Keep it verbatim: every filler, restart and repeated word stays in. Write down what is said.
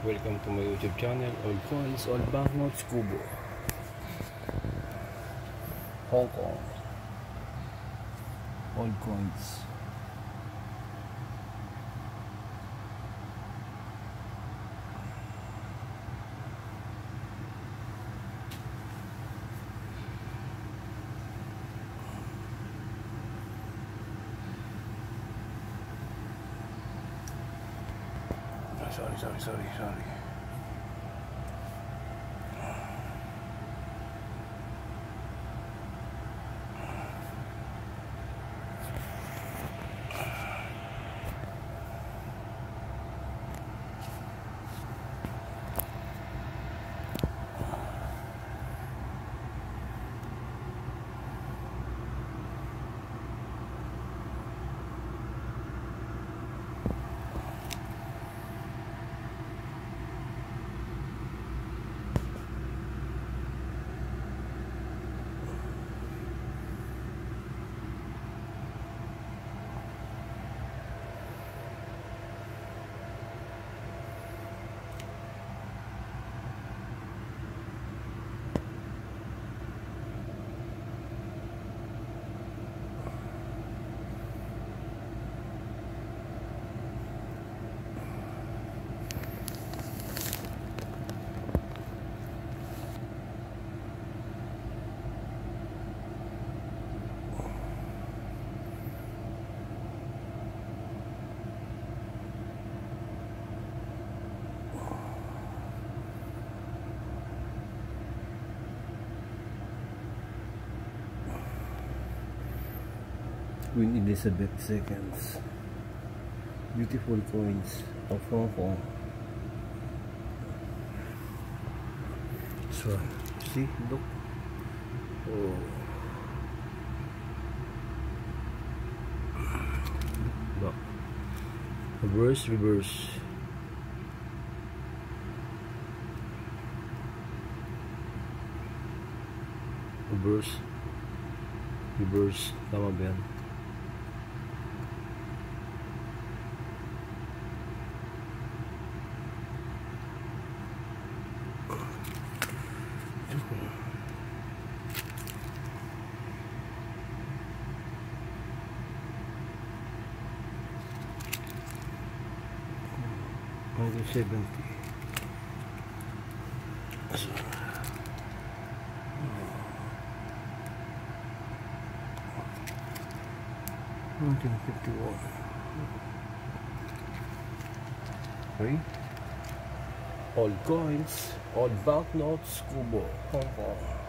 Welcome to my YouTube channel, All Coins, All Banknotes, Kubo, Hong Kong. All coins. Sorry, sorry, sorry, sorry. Queen Elizabeth seconds. Beautiful coins of Hong Kong. So, see, look. Oh. Look. Reverse, reverse. Reverse. Reverse. Tama ba yan? nineteen seventy. nineteen fifty-one. Okay. All coins, all banknotes, Kubo, Hong Kong.